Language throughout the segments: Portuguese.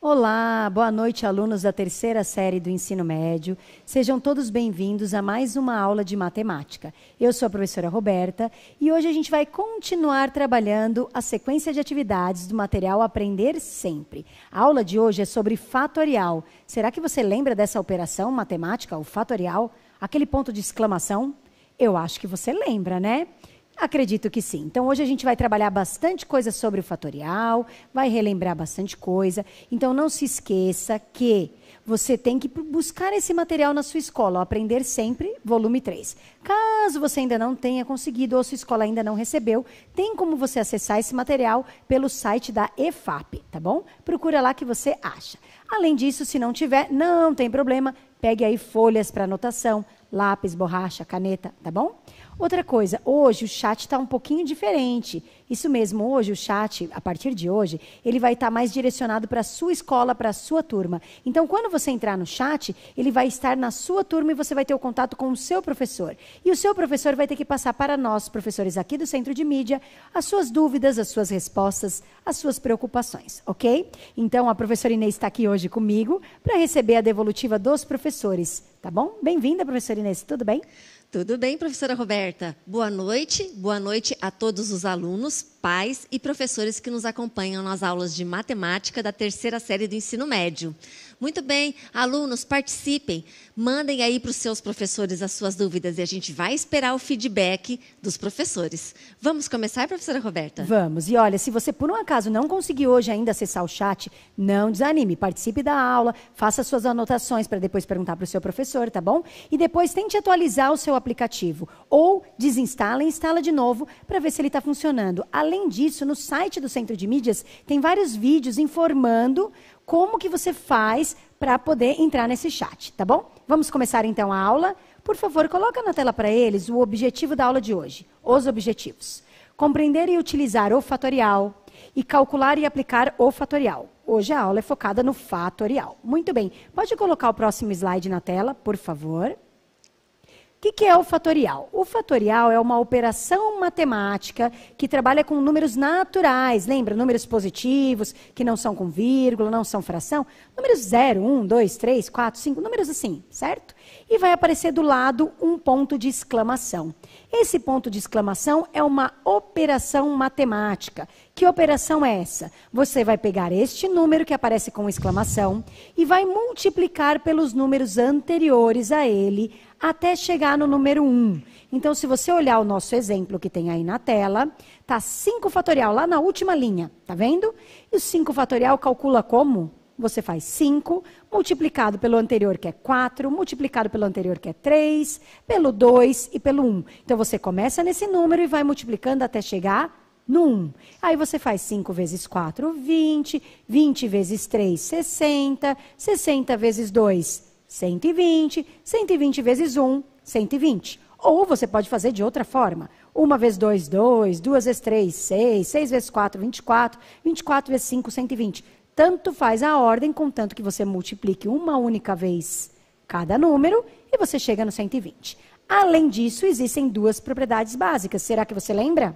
Olá, boa noite, alunos da terceira série do ensino médio. Sejam todos bem-vindos a mais uma aula de matemática. Eu sou a professora Roberta e hoje a gente vai continuar trabalhando a sequência de atividades do material Aprender Sempre. A aula de hoje é sobre fatorial. Será que você lembra dessa operação matemática, o fatorial? Aquele ponto de exclamação? Eu acho que você lembra, né? Acredito que sim. Então, hoje a gente vai trabalhar bastante coisa sobre o fatorial, vai relembrar bastante coisa. Então, não se esqueça que você tem que buscar esse material na sua escola, Aprender Sempre, volume 3. Caso você ainda não tenha conseguido ou sua escola ainda não recebeu, tem como você acessar esse material pelo site da EFAP, tá bom? Procura lá que você acha. Além disso, se não tiver, não tem problema, pegue aí folhas para anotação, lápis, borracha, caneta, tá bom? Outra coisa, hoje o chat está um pouquinho diferente. Isso mesmo, hoje o chat, a partir de hoje, ele vai estar mais direcionado para a sua escola, para a sua turma. Então, quando você entrar no chat, ele vai estar na sua turma e você vai ter o contato com o seu professor. E o seu professor vai ter que passar para nós, professores aqui do Centro de Mídia, as suas dúvidas, as suas respostas, as suas preocupações, ok? Então, a professora Inês está aqui hoje comigo para receber a devolutiva dos professores, tá bom? Bem-vinda, professora Inês, tudo bem? Tudo bem, professora Roberta? Boa noite a todos os alunos, pais e professores que nos acompanham nas aulas de matemática da terceira série do ensino médio. Muito bem, alunos, participem, mandem aí para os seus professores as suas dúvidas e a gente vai esperar o feedback dos professores. Vamos começar, professora Roberta? Vamos, e olha, se você por um acaso não conseguiu hoje ainda acessar o chat, não desanime, participe da aula, faça suas anotações para depois perguntar para o seu professor, tá bom? E depois tente atualizar o seu aplicativo, ou desinstala e instala de novo para ver se ele está funcionando. Além disso, no site do Centro de Mídias tem vários vídeos informando como que você faz para poder entrar nesse chat, tá bom? Vamos começar então a aula. Por favor, coloca na tela para eles o objetivo da aula de hoje. Os objetivos. Compreender e utilizar o fatorial e calcular e aplicar o fatorial. Hoje a aula é focada no fatorial. Muito bem. Pode colocar o próximo slide na tela, por favor. O que é o fatorial? O fatorial é uma operação matemática que trabalha com números naturais. Lembra? Números positivos, que não são com vírgula, não são fração. Números 0, 1, 2, 3, 4, 5, números assim, certo? E vai aparecer do lado um ponto de exclamação. Esse ponto de exclamação é uma operação matemática. Que operação é essa? Você vai pegar este número que aparece com exclamação e vai multiplicar pelos números anteriores a ele, até chegar no número 1. Então, se você olhar o nosso exemplo que tem aí na tela, tá 5 fatorial lá na última linha, tá vendo? E o 5 fatorial calcula como? Você faz 5, multiplicado pelo anterior, que é 4, multiplicado pelo anterior, que é 3, pelo 2 e pelo 1. Então, você começa nesse número e vai multiplicando até chegar no 1. Aí você faz 5 vezes 4, 20, 20 vezes 3, 60, 60 vezes 2, 120, 120 vezes 1, 120. Ou você pode fazer de outra forma. 1 vezes 2, 2, 2 vezes 3, 6, 6 vezes 4, 24, 24 vezes 5, 120. Tanto faz a ordem, contanto que você multiplique uma única vez cada número e você chega no 120. Além disso, existem duas propriedades básicas. Será que você lembra?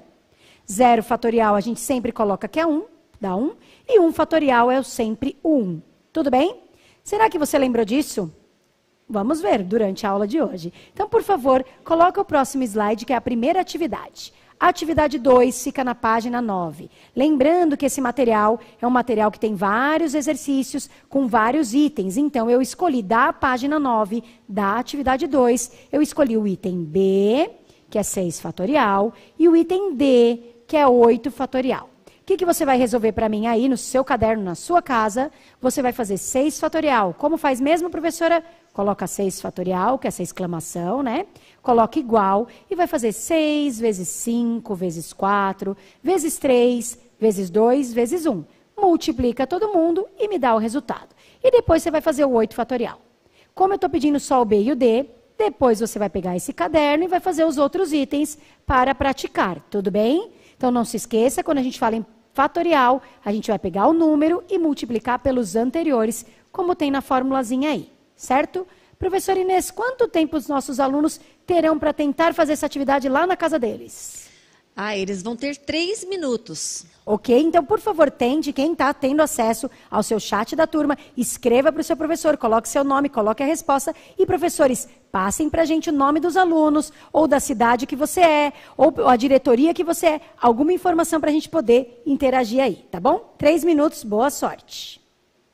0 fatorial a gente sempre coloca que é 1, dá 1. E 1 fatorial é sempre 1. Tudo bem? Será que você lembrou disso? Vamos ver durante a aula de hoje. Então, por favor, coloca o próximo slide, que é a primeira atividade. A atividade 2 fica na página 9. Lembrando que esse material é um material que tem vários exercícios com vários itens. Então, eu escolhi da página 9 da atividade 2, eu escolhi o item B, que é 6 fatorial, e o item D, que é 8 fatorial. O que você vai resolver para mim aí no seu caderno, na sua casa? Você vai fazer 6 fatorial. Como faz mesmo, professora? Coloca 6 fatorial, que é essa exclamação, né? Coloca igual e vai fazer 6 vezes 5, vezes 4, vezes 3, vezes 2, vezes 1. Multiplica todo mundo e me dá o resultado. E depois você vai fazer o 8 fatorial. Como eu estou pedindo só o B e o D, depois você vai pegar esse caderno e vai fazer os outros itens para praticar. Tudo bem? Então, não se esqueça, quando a gente fala em fatorial, a gente vai pegar o número e multiplicar pelos anteriores, como tem na formulazinha aí, certo? Professora Inês, quanto tempo os nossos alunos terão para tentar fazer essa atividade lá na casa deles? Ah, eles vão ter 3 minutos. Ok? Então, por favor, tente, quem está tendo acesso ao seu chat da turma, escreva para o seu professor, coloque seu nome, coloque a resposta. E, professores, passem para a gente o nome dos alunos, ou da cidade que você é, ou a diretoria que você é. Alguma informação para a gente poder interagir aí, tá bom? 3 minutos, boa sorte.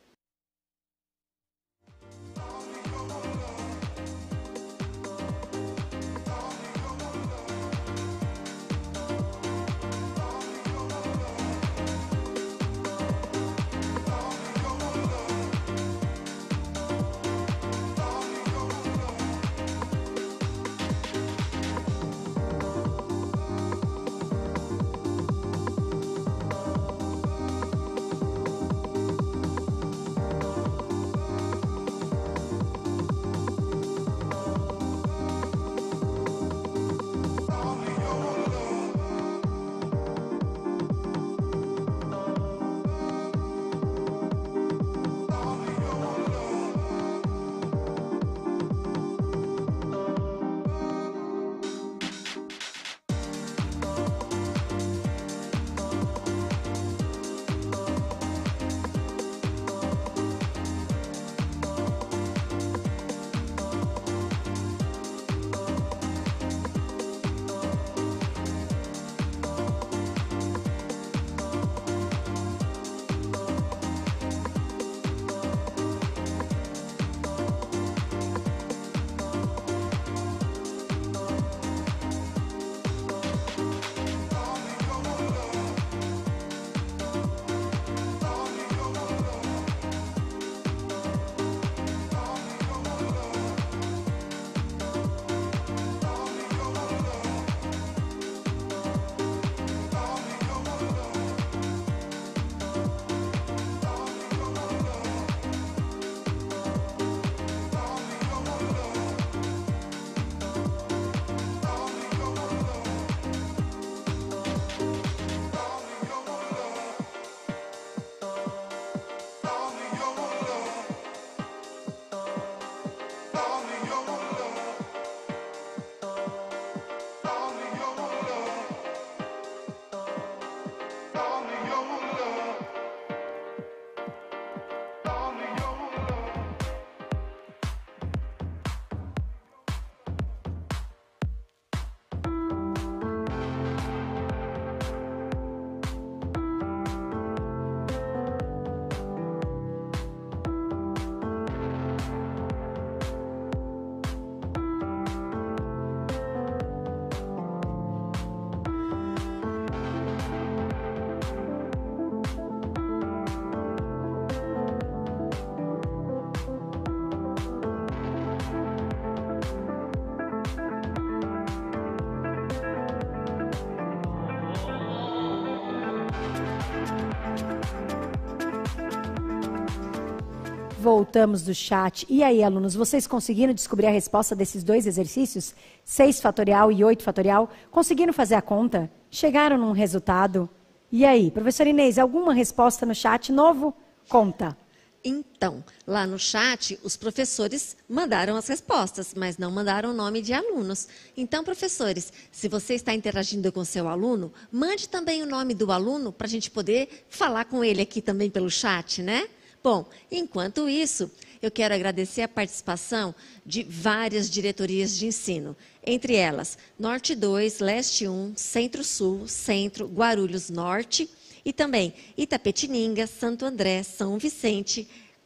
Voltamos do chat. E aí, alunos, vocês conseguiram descobrir a resposta desses 2 exercícios? 6 fatorial e 8 fatorial? Conseguiram fazer a conta? Chegaram num resultado? E aí, professor Inês, alguma resposta no chat novo? Conta. Então, lá no chat, os professores mandaram as respostas, mas não mandaram o nome de alunos. Então, professores, se você está interagindo com seu aluno, mande também o nome do aluno para a gente poder falar com ele aqui também pelo chat, né? Bom, enquanto isso, eu quero agradecer a participação de várias diretorias de ensino. Entre elas, Norte 2, Leste 1, Centro-Sul, Centro, Guarulhos Norte e também Itapetininga, Santo André, São Vicente,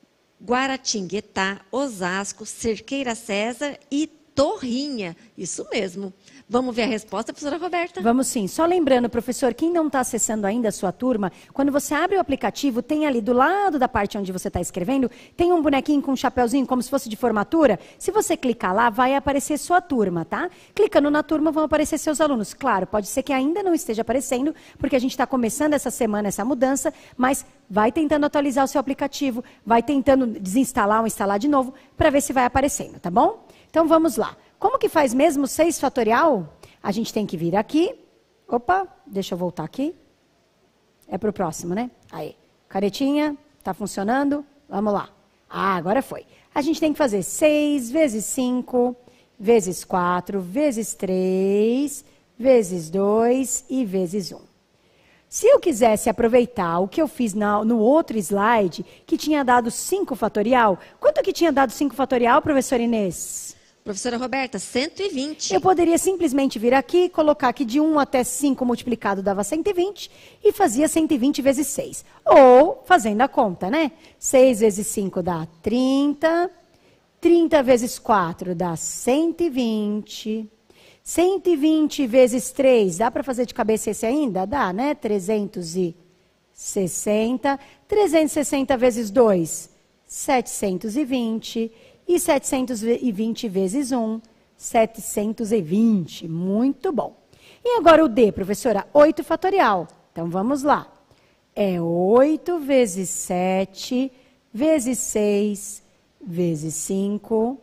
Guaratinguetá, Osasco, Cerqueira César e Torrinha. Isso mesmo. Vamos ver a resposta, professora Roberta? Vamos sim. Só lembrando, professor, quem não está acessando ainda a sua turma, quando você abre o aplicativo, tem ali do lado da parte onde você está escrevendo, tem um bonequinho com um chapeuzinho, como se fosse de formatura. Se você clicar lá, vai aparecer sua turma, tá? Clicando na turma, vão aparecer seus alunos. Claro, pode ser que ainda não esteja aparecendo, porque a gente está começando essa semana, essa mudança, mas vai tentando atualizar o seu aplicativo, vai tentando desinstalar ou instalar de novo, para ver se vai aparecendo, tá bom? Então, vamos lá. Como que faz mesmo 6 fatorial? A gente tem que vir aqui. Opa, deixa eu voltar aqui. É para o próximo, né? Aí, caretinha, está funcionando. Vamos lá. Ah, agora foi. A gente tem que fazer 6 vezes 5, vezes 4, vezes 3, vezes 2 e vezes 1. Se eu quisesse aproveitar o que eu fiz no outro slide, que tinha dado 5 fatorial, quanto que tinha dado 5 fatorial, professora Inês? Professora Roberta, 120. Eu poderia simplesmente vir aqui, colocar que de 1 até 5 multiplicado dava 120 e fazia 120 vezes 6. Ou, fazendo a conta, né? 6 vezes 5 dá 30, 30 vezes 4 dá 120, 120 vezes 3, dá para fazer de cabeça esse ainda? Dá, né? 360, 360 vezes 2, 720. E 720 vezes 1, 720. Muito bom. E agora o D, professora? 8 fatorial. Então, vamos lá. É 8 vezes 7, vezes 6, vezes 5,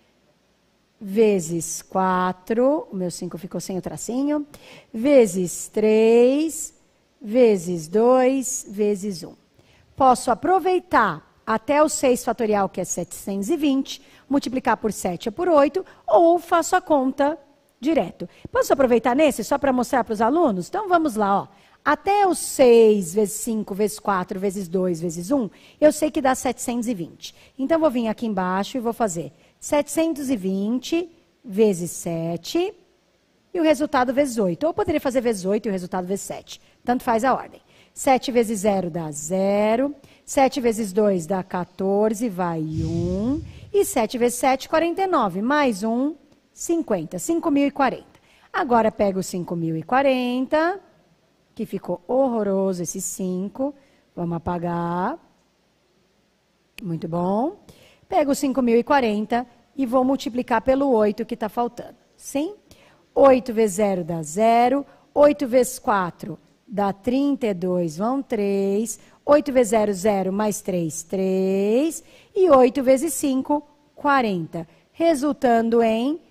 vezes 4. O meu 5 ficou sem o tracinho. Vezes 3, vezes 2, vezes 1. Posso aproveitar até o 6 fatorial, que é 720, multiplicar por 7 ou por 8, ou faço a conta direto. Posso aproveitar nesse só para mostrar para os alunos? Então, vamos lá, ó. Até o 6 vezes 5 vezes 4 vezes 2 vezes 1, eu sei que dá 720. Então, vou vir aqui embaixo e vou fazer 720 vezes 7 e o resultado vezes 8. Ou poderia fazer vezes 8 e o resultado vezes 7. Tanto faz a ordem. 7 vezes 0 dá 0. 7 vezes 2 dá 14, vai 1. E 7 vezes 7, 49. Mais 1, 50. 5.040. Agora, pego o 5.040, que ficou horroroso esse 5. Vamos apagar. Muito bom. Pego o 5.040 e vou multiplicar pelo 8 que está faltando. Sim? 8 vezes 0 dá 0. 8 vezes 4 dá 32, vão 3. 8 vezes 0, 0, mais 3, 3. E 8 vezes 5, 40. Resultando em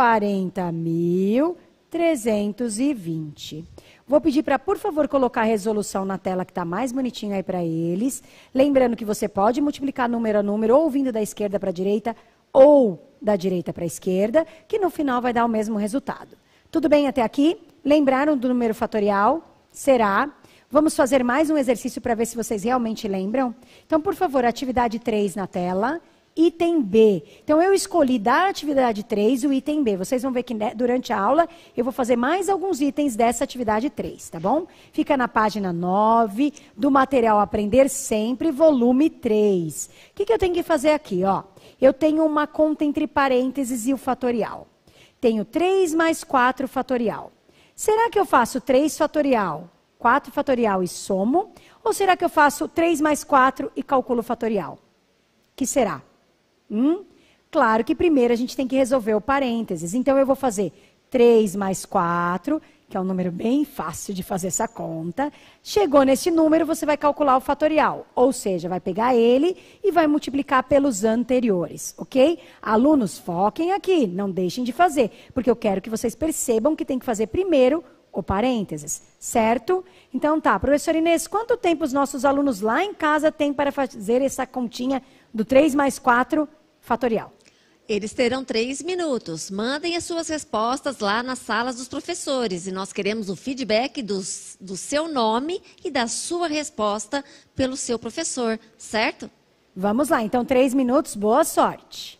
40.320. Vou pedir para, por favor, colocar a resolução na tela que está mais bonitinho aí para eles. Lembrando que você pode multiplicar número a número, ou vindo da esquerda para a direita, ou da direita para a esquerda, que no final vai dar o mesmo resultado. Tudo bem até aqui? Lembraram do número fatorial? Será? Vamos fazer mais um exercício para ver se vocês realmente lembram? Então, por favor, atividade 3 na tela. Item B. Então, eu escolhi da atividade 3 o item B. Vocês vão ver que durante a aula eu vou fazer mais alguns itens dessa atividade 3, tá bom? Fica na página 9 do material Aprender Sempre, volume 3. O que eu tenho que fazer aqui? Ó, eu tenho uma conta entre parênteses e o fatorial. Tenho 3 mais 4 fatorial. Será que eu faço 3 fatorial, 4 fatorial e somo? Ou será que eu faço 3 mais 4 e calculo o fatorial? Que será? Claro que primeiro a gente tem que resolver o parênteses. Então, eu vou fazer 3 mais 4, que é um número bem fácil de fazer essa conta. Chegou nesse número, você vai calcular o fatorial. Ou seja, vai pegar ele e vai multiplicar pelos anteriores, ok? Alunos, foquem aqui, não deixem de fazer, porque eu quero que vocês percebam que tem que fazer primeiro o parênteses, certo? Então tá, professora Inês, quanto tempo os nossos alunos lá em casa têm para fazer essa continha do 3 mais 4 fatorial? Eles terão 3 minutos. Mandem as suas respostas lá nas salas dos professores. E nós queremos o feedback do seu nome e da sua resposta pelo seu professor, certo? Vamos lá, então 3 minutos, boa sorte.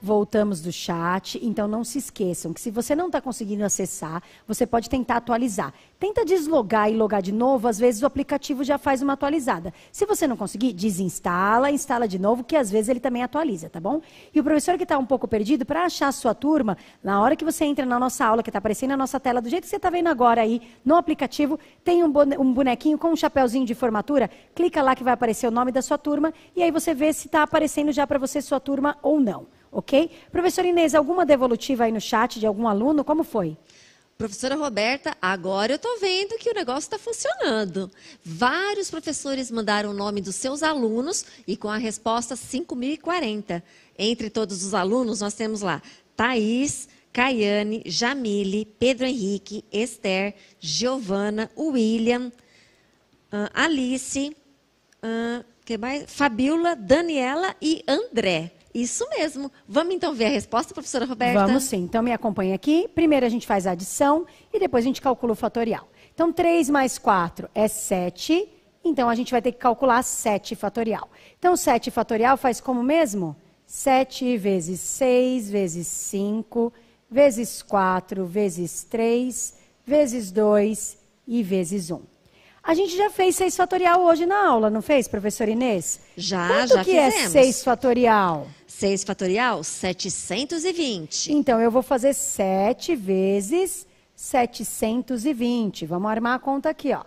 Voltamos do chat, então não se esqueçam que se você não está conseguindo acessar, você pode tentar atualizar. Tenta deslogar e logar de novo, às vezes o aplicativo já faz uma atualizada. Se você não conseguir, desinstala, instala de novo, que às vezes ele também atualiza, tá bom? E o professor que está um pouco perdido, para achar a sua turma, na hora que você entra na nossa aula, que está aparecendo na nossa tela, do jeito que você está vendo agora aí, no aplicativo, tem um bonequinho com um chapéuzinho de formatura, clica lá que vai aparecer o nome da sua turma, e aí você vê se está aparecendo já para você sua turma ou não. Ok? Professora Inês, alguma devolutiva aí no chat de algum aluno? Como foi? Professora Roberta, agora eu estou vendo que o negócio está funcionando. Vários professores mandaram o nome dos seus alunos e com a resposta 5.040. Entre todos os alunos, nós temos lá Thaís, Caiane, Jamile, Pedro Henrique, Esther, Giovana, William, Alice, que mais? Fabiola, Daniela e André. Isso mesmo. Vamos então ver a resposta, professora Roberta? Vamos sim. Então me acompanha aqui. Primeiro a gente faz a adição e depois a gente calcula o fatorial. Então 3 mais 4 é 7. Então a gente vai ter que calcular 7 fatorial. Então 7 fatorial faz como mesmo? 7 vezes 6 vezes 5 vezes 4 vezes 3 vezes 2 e vezes 1. A gente já fez 6 fatorial hoje na aula, não fez, professora Inês? Já Quanto que fizemos. É 6 fatorial? 6 fatorial, 720. Então, eu vou fazer 7 vezes 720. Vamos armar a conta aqui, ó.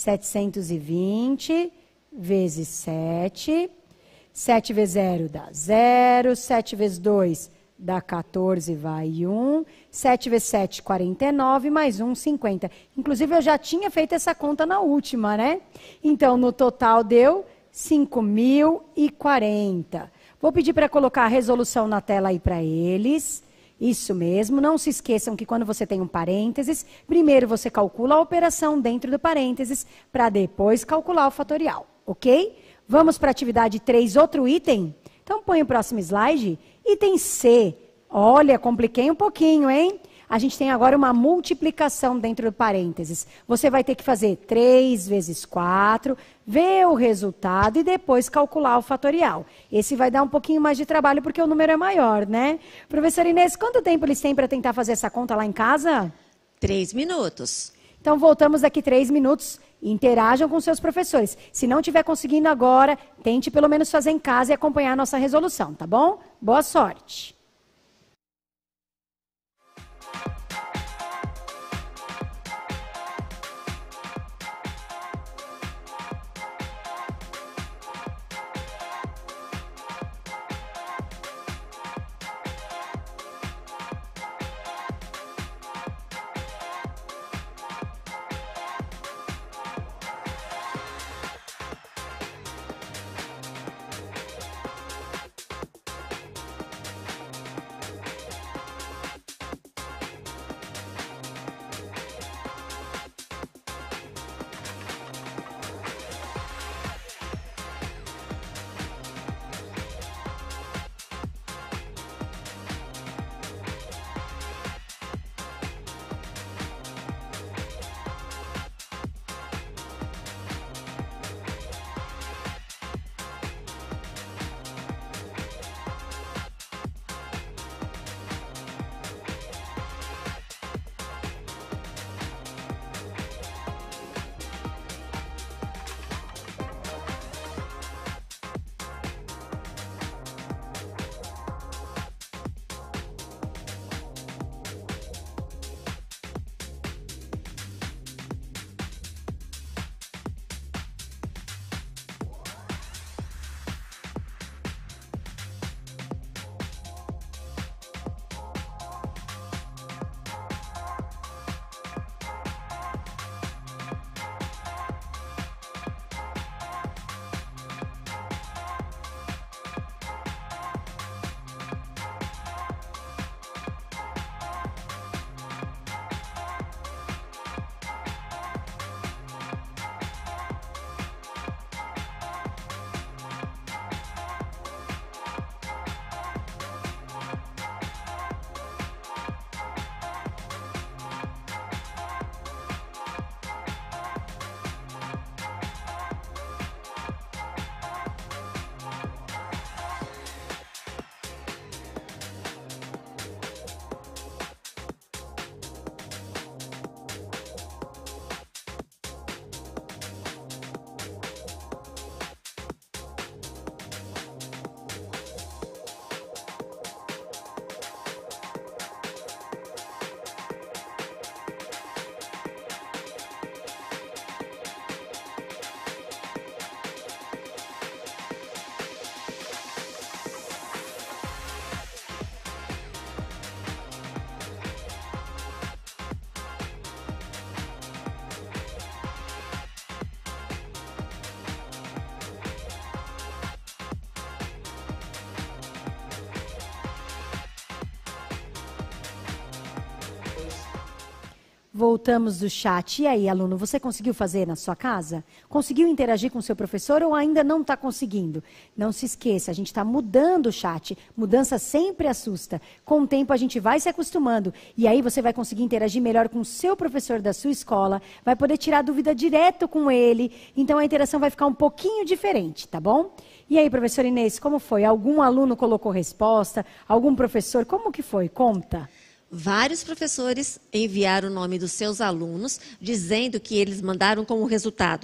720 vezes 7. 7 vezes 0 dá 0. 7 vezes 2 dá 14, vai 1. 7 vezes 7, 49, mais 1, 50. Inclusive, eu já tinha feito essa conta na última, né? Então, no total deu 5.040. Vou pedir para colocar a resolução na tela aí para eles. Isso mesmo. Não se esqueçam que quando você tem um parênteses, primeiro você calcula a operação dentro do parênteses, para depois calcular o fatorial, ok? Vamos para a atividade 3, outro item? Então, põe o próximo slide. Item C. Olha, compliquei um pouquinho, hein? A gente tem agora uma multiplicação dentro do parênteses. Você vai ter que fazer 3 vezes 4, ver o resultado e depois calcular o fatorial. Esse vai dar um pouquinho mais de trabalho porque o número é maior, né? Professora Inês, quanto tempo eles têm para tentar fazer essa conta lá em casa? 3 minutos. Então, voltamos daqui 3 minutos. Interajam com seus professores. Se não estiver conseguindo agora, tente pelo menos fazer em casa e acompanhar a nossa resolução, tá bom? Boa sorte! Voltamos do chat. E aí, aluno, você conseguiu fazer na sua casa? Conseguiu interagir com o seu professor ou ainda não está conseguindo? Não se esqueça, a gente está mudando o chat. Mudança sempre assusta. Com o tempo, a gente vai se acostumando. E aí, você vai conseguir interagir melhor com o seu professor da sua escola. Vai poder tirar dúvida direto com ele. Então, a interação vai ficar um pouquinho diferente, tá bom? E aí, professor Inês, como foi? Algum aluno colocou resposta? Algum professor? Como que foi? Conta. Vários professores enviaram o nome dos seus alunos, dizendo que eles mandaram como resultado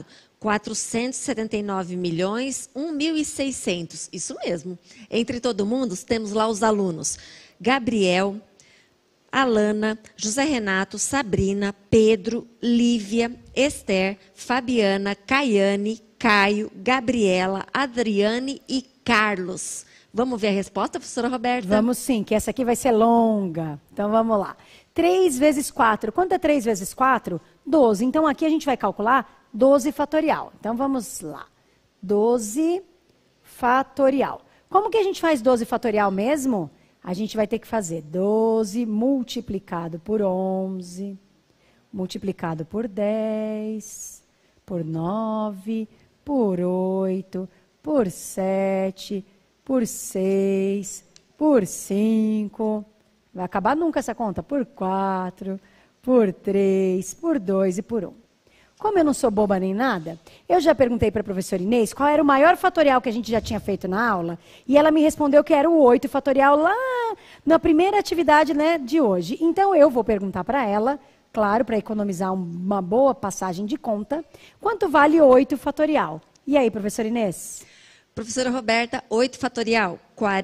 479.001.600. Isso mesmo. Entre todo mundo, temos lá os alunos Gabriel, Alana, José Renato, Sabrina, Pedro, Lívia, Esther, Fabiana, Caiane, Caio, Gabriela, Adriane e Carlos. Vamos ver a resposta, professora Roberta? Vamos sim, que essa aqui vai ser longa. Então, vamos lá. 3 vezes 4. Quanto é 3 vezes 4? 12. Então, aqui a gente vai calcular 12 fatorial. Então, vamos lá. 12 fatorial. Como que a gente faz 12 fatorial mesmo? A gente vai ter que fazer 12 multiplicado por 11, multiplicado por 10, por 9, por 8, por 7... por 6, por 5, vai acabar nunca essa conta, por 4, por 3, por 2 e por 1. Como eu não sou boba nem nada, eu já perguntei para a professora Inês qual era o maior fatorial que a gente já tinha feito na aula, e ela me respondeu que era o 8 fatorial lá na primeira atividade, né, de hoje. Então, eu vou perguntar para ela, claro, para economizar uma boa passagem de conta, quanto vale 8 fatorial. E aí, professora Inês? Professora Roberta, 8 fatorial,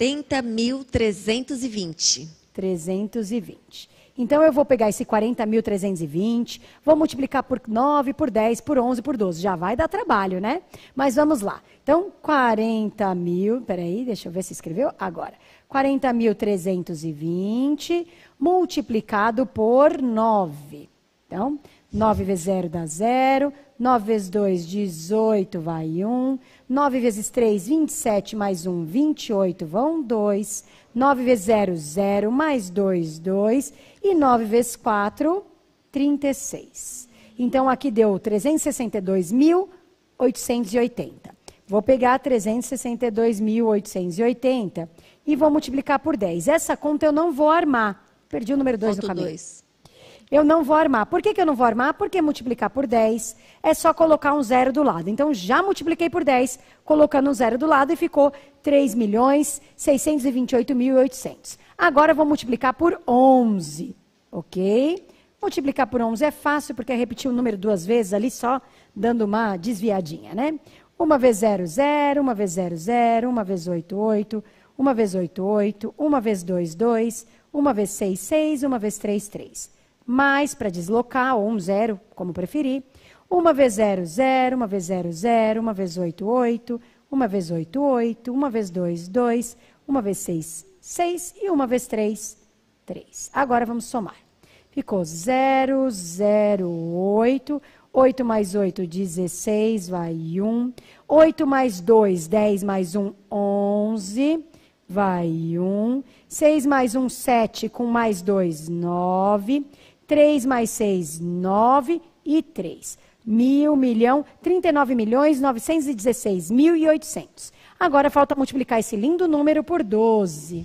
40.320. 320. Então, eu vou pegar esse 40.320, vou multiplicar por 9, por 10, por 11, por 12. Já vai dar trabalho, né? Mas vamos lá. Então, 40.000, peraí, deixa eu ver se escreveu agora. 40.320 multiplicado por 9. Então, 9 vezes 0 dá 0, 9 vezes 2, 18, vai 1. 9 vezes 3, 27, mais 1, 28, vão 2. 9 vezes 0, 0, mais 2, 2. E 9 vezes 4, 36. Então, aqui deu 362.880. Vou pegar 362.880 e vou multiplicar por 10. Essa conta eu não vou armar. Perdi o número 2 no caminho. 2. Eu não vou armar. Por que eu não vou armar? Porque multiplicar por 10 é só colocar um zero do lado. Então, já multipliquei por 10, colocando um zero do lado e ficou 3.628.800. Agora, eu vou multiplicar por 11, ok? Multiplicar por 11 é fácil, porque é repetir o número 2 vezes ali, só dando uma desviadinha, né? 1 vezes 0, 0, 1 vezes 0, 0, 1 vezes 8, 8, 1 vezes 8, 8, 1 vezes 2, 2, 1 vezes 6, 6, 1 vezes 3, 3. Mais, para deslocar, ou um zero, como preferir. 1 vezes 0, 0, 1 vezes 0, 0, 1 vezes 8, 8, 1 vezes 8, 8, 1 vezes 2, 2, 1 vezes 6, 6 e 1 vezes 3, 3. Agora vamos somar. Ficou 0, 0, 8, 8 mais 8, 16, vai 1. 8 mais 2, 10 mais 1, 11, vai 1. 6 mais 1, 7, com mais 2, 9. 3 mais 6, 9 e 3. 39.916.800. Agora falta multiplicar esse lindo número por 12.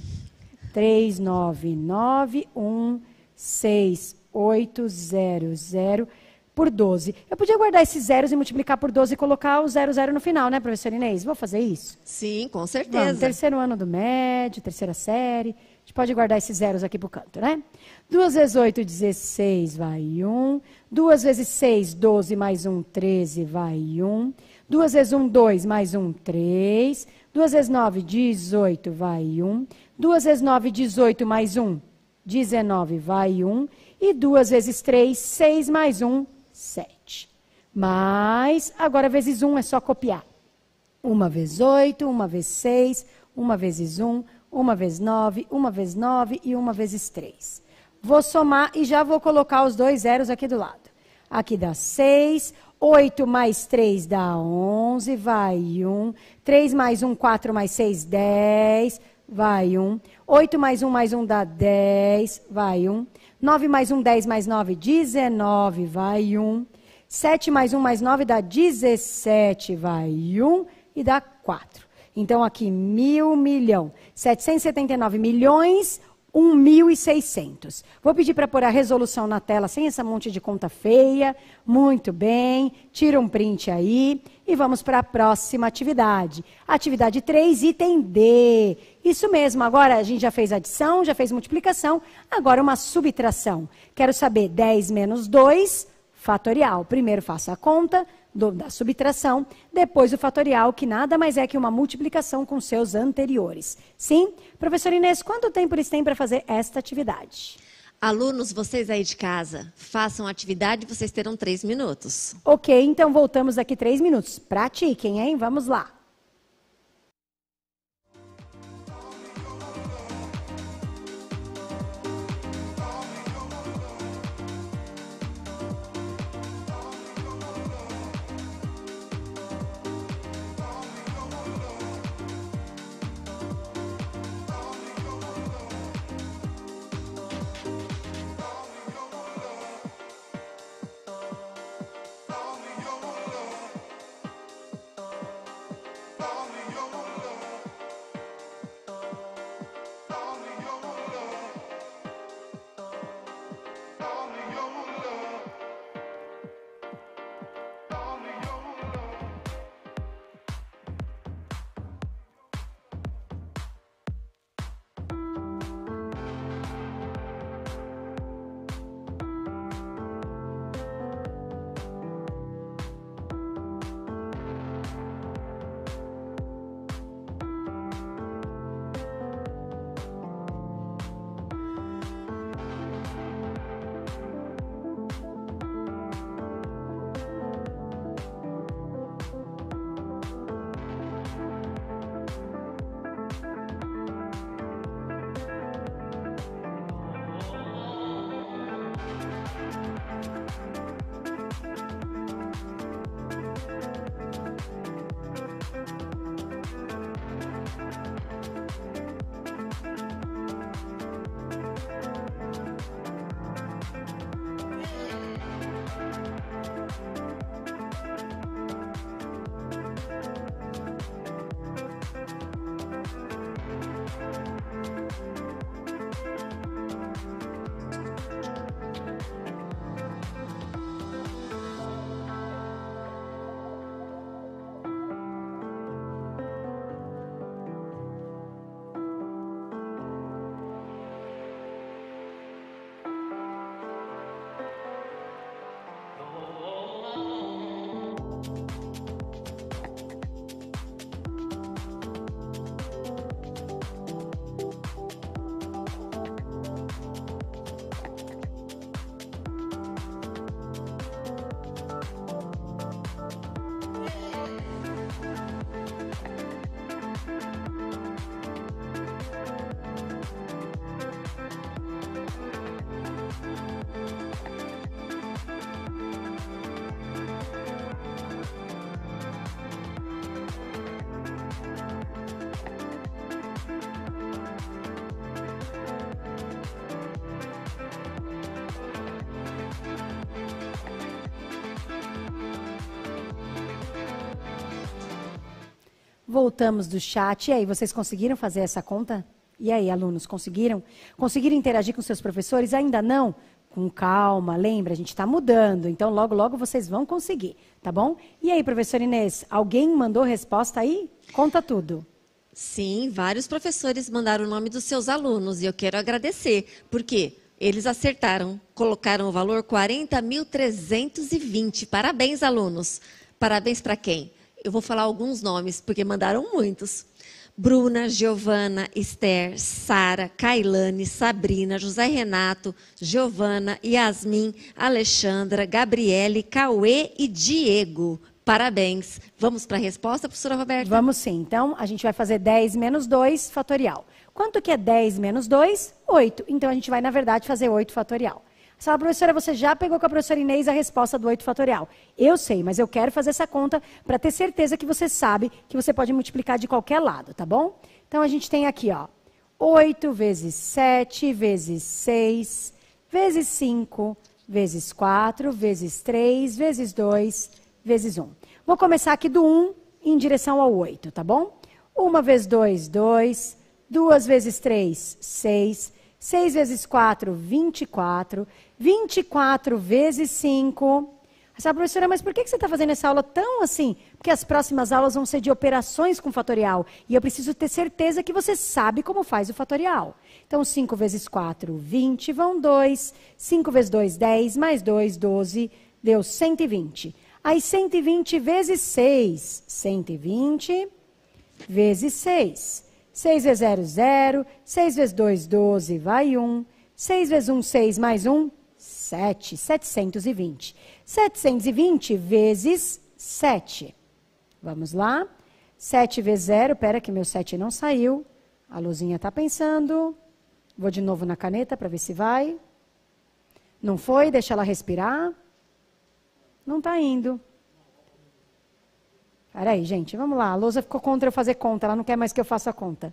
399168800 por 12. Eu podia guardar esses zeros e multiplicar por 12 e colocar o 00 no final, né, professora Inês? Vou fazer isso? Sim, com certeza. Vamos, terceiro ano do médio, terceira série. A gente pode guardar esses zeros aqui para o canto, né? 2 vezes 8, 16, vai 1. 2 vezes 6, 12, mais 1, 13, vai 1. 2 vezes 1, 2, mais 1, 3. 2 vezes 9, 18, vai 1. 2 vezes 9, 18, mais 1, 19, vai 1. E 2 vezes 3, 6, mais 1, 7. Mas, agora vezes 1 é só copiar. 1 vezes 8, 1 vezes 6, 1 vezes 1, 1 vezes 9, 1 vezes 9 e 1 vezes 3. Vou somar e já vou colocar os dois zeros aqui do lado. Aqui dá 6, 8 mais 3 dá 11, vai 1. 3 mais 1, 4 mais 6, 10, vai 1. 8 mais 1 dá 10, vai 1. 9 mais 1, 10 mais 9, 19, vai 1. 7 mais 9 dá 17, vai 1 e dá 4. Então, aqui, 1.000, milhão. 779 milhões, 1.600. Vou pedir para pôr a resolução na tela, sem essa monte de conta feia. Muito bem. Tira um print aí. E vamos para a próxima atividade. Atividade 3, item D. Isso mesmo, agora a gente já fez adição, já fez multiplicação. Agora uma subtração. Quero saber 10 menos 2, fatorial. Primeiro faço a conta da subtração, depois o fatorial, que nada mais é que uma multiplicação com seus anteriores. Sim? Professora Inês, quanto tempo eles têm para fazer esta atividade? Alunos, vocês aí de casa, façam a atividade, vocês terão 3 minutos. Ok, então voltamos daqui 3 minutos. Pratiquem, hein? Vamos lá. Voltamos do chat. E aí, vocês conseguiram fazer essa conta? E aí, alunos, conseguiram? Conseguiram interagir com seus professores? Ainda não? Com calma, lembra, a gente está mudando. Então, logo, logo vocês vão conseguir, tá bom? E aí, professora Inês, alguém mandou resposta aí? Conta tudo. Sim, vários professores mandaram o nome dos seus alunos e eu quero agradecer, porque eles acertaram, colocaram o valor 40.320. Parabéns, alunos. Parabéns para quem? Eu vou falar alguns nomes, porque mandaram muitos. Bruna, Giovana, Esther, Sara, Kailane, Sabrina, José Renato, Giovana, Yasmin, Alexandra, Gabriele, Cauê e Diego. Parabéns. Vamos para a resposta, professora Roberta? Vamos sim. Então, a gente vai fazer 10 menos 2 fatorial. Quanto que é 10 menos 2? 8. Então, a gente vai, na verdade, fazer 8 fatorial. Você fala, professora, você já pegou com a professora Inês a resposta do 8 fatorial. Eu sei, mas eu quero fazer essa conta para ter certeza que você sabe que você pode multiplicar de qualquer lado, tá bom? Então, a gente tem aqui, ó, 8 vezes 7, vezes 6, vezes 5, vezes 4, vezes 3, vezes 2, vezes 1. Vou começar aqui do 1 em direção ao 8, tá bom? 1 vezes 2, 2. 2 vezes 3, 6. 6 vezes 4, 24. 24 vezes 5. Sabe, professora, mas por que você está fazendo essa aula tão assim? Porque as próximas aulas vão ser de operações com fatorial. E eu preciso ter certeza que você sabe como faz o fatorial. Então, 5 vezes 4, 20, vão 2. 5 vezes 2, 10, mais 2, 12, deu 120. Aí, 120 vezes 6. 120 vezes 6. 6 vezes 0, 0. 6 vezes 2, 12, vai 1. 6 vezes 1, 6, mais 1, 7. 720. 720 vezes 7. Vamos lá. 7 vezes 0. Pera que meu 7 não saiu. A luzinha está pensando. Vou de novo na caneta para ver se vai. Não foi? Deixa ela respirar. Não está indo. Peraí, gente. Vamos lá. A Lousa ficou contra eu fazer conta. Ela não quer mais que eu faça a conta.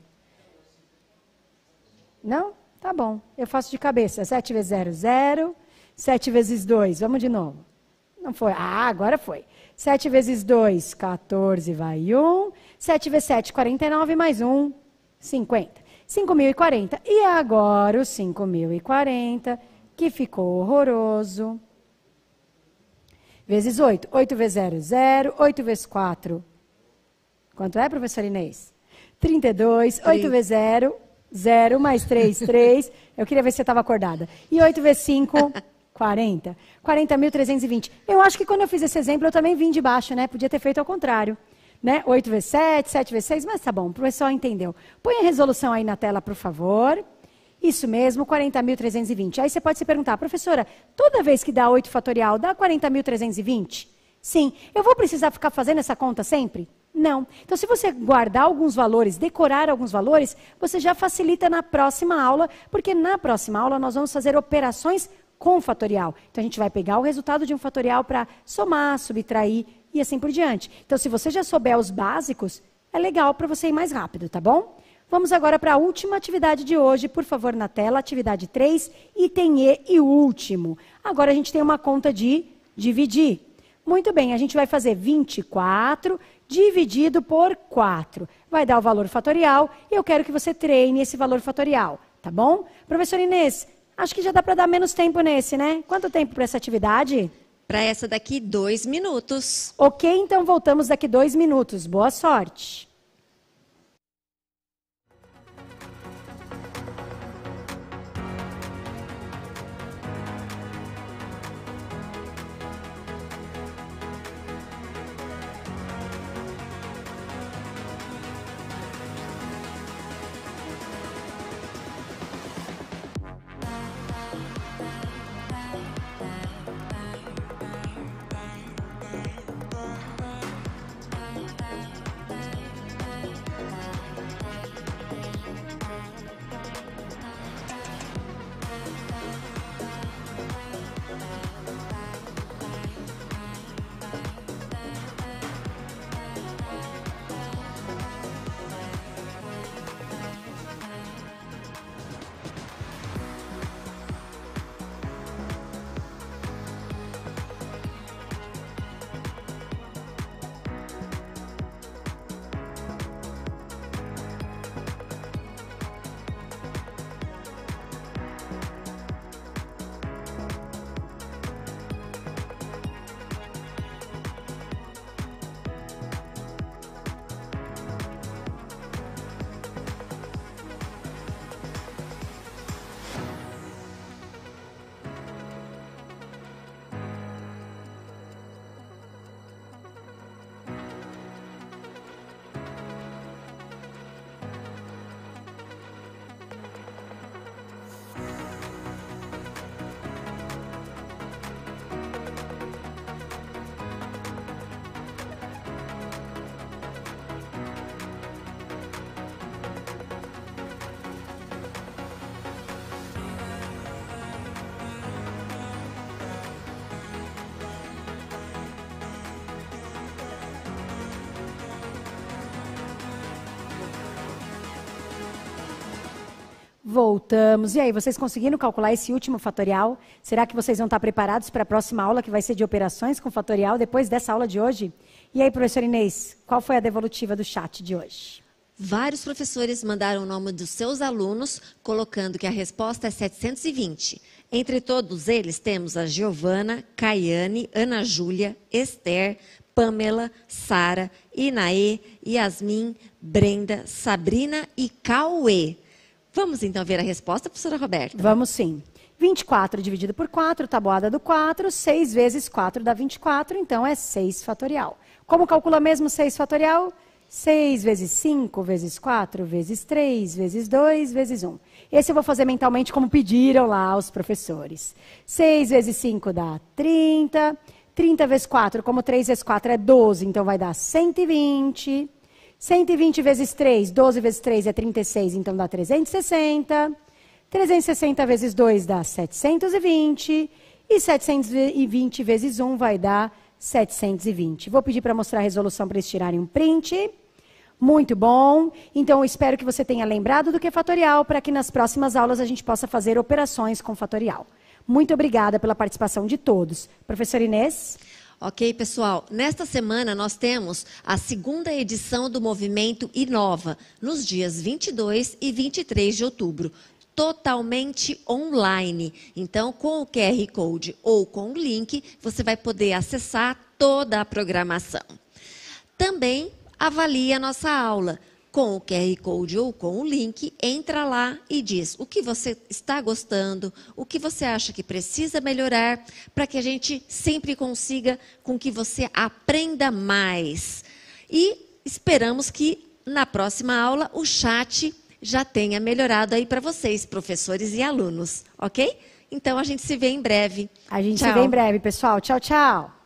Não? Tá bom. Eu faço de cabeça. 7 vezes 0, 0. 7 vezes 2. Vamos de novo. Não foi. Ah, agora foi. 7 vezes 2, 14, vai 1. 7 vezes 7, 49, mais 1, 50. 5.040. E agora o 5.040, que ficou horroroso. Vezes 8. 8 vezes 0, 0. 8 vezes 4. Quanto é, professor Inês? 32. 8 vezes 0, 0. Mais 3, 3. Eu queria ver se você estava acordada. E 8 vezes 5... 40. 40.320. Eu acho que quando eu fiz esse exemplo, eu também vim de baixo, né? Podia ter feito ao contrário. Né? 8 vezes 7, 7 vezes 6, mas tá bom, o professor entendeu. Põe a resolução aí na tela, por favor. Isso mesmo, 40.320. Aí você pode se perguntar, professora, toda vez que dá 8 fatorial, dá 40.320? Sim. Eu vou precisar ficar fazendo essa conta sempre? Não. Então, se você guardar alguns valores, decorar alguns valores, você já facilita na próxima aula, porque na próxima aula nós vamos fazer operações com fatorial. Então, a gente vai pegar o resultado de um fatorial para somar, subtrair e assim por diante. Então, se você já souber os básicos, é legal para você ir mais rápido, tá bom? Vamos agora para a última atividade de hoje. Por favor, na tela, atividade 3, item E e último. Agora, a gente tem uma conta de dividir. Muito bem, a gente vai fazer 24 dividido por 4. Vai dar o valor fatorial e eu quero que você treine esse valor fatorial, tá bom? Professor Inês, acho que já dá para dar menos tempo nesse, né? Quanto tempo para essa atividade? Para essa daqui, 2 minutos. Ok, então voltamos daqui 2 minutos. Boa sorte. Voltamos. E aí, vocês conseguiram calcular esse último fatorial? Será que vocês vão estar preparados para a próxima aula, que vai ser de operações com fatorial, depois dessa aula de hoje? E aí, professor Inês, qual foi a devolutiva do chat de hoje? Vários professores mandaram o nome dos seus alunos, colocando que a resposta é 720. Entre todos eles, temos a Giovana, Caiane, Ana Júlia, Esther, Pamela, Sara, Inaê, Yasmin, Brenda, Sabrina e Cauê. Vamos então ver a resposta, professora Roberta? Vamos sim. 24 dividido por 4, tabuada do 4, 6 vezes 4 dá 24, então é 6 fatorial. Como calcula mesmo 6 fatorial? 6 vezes 5, vezes 4, vezes 3, vezes 2, vezes 1. Esse eu vou fazer mentalmente como pediram lá os professores. 6 vezes 5 dá 30. 30 vezes 4, como 3 vezes 4 é 12, então vai dar 120. 120 vezes 3, 12 vezes 3 é 36, então dá 360. 360 vezes 2 dá 720. E 720 vezes 1 vai dar 720. Vou pedir para mostrar a resolução para eles tirarem um print. Muito bom. Então, eu espero que você tenha lembrado do que é fatorial, para que nas próximas aulas a gente possa fazer operações com fatorial. Muito obrigada pela participação de todos. Professora Inês? Ok, pessoal. Nesta semana nós temos a segunda edição do Movimento Inova, nos dias 22 e 23 de outubro. Totalmente online. Então, com o QR Code ou com o link, você vai poder acessar toda a programação. Também avalie a nossa aula. Com o QR Code ou com o link, entra lá e diz o que você está gostando, o que você acha que precisa melhorar, para que a gente sempre consiga com que você aprenda mais. E esperamos que na próxima aula o chat já tenha melhorado aí para vocês, professores e alunos, ok? Então a gente se vê em breve. A gente Tchau. se vê em breve, pessoal. Tchau, tchau.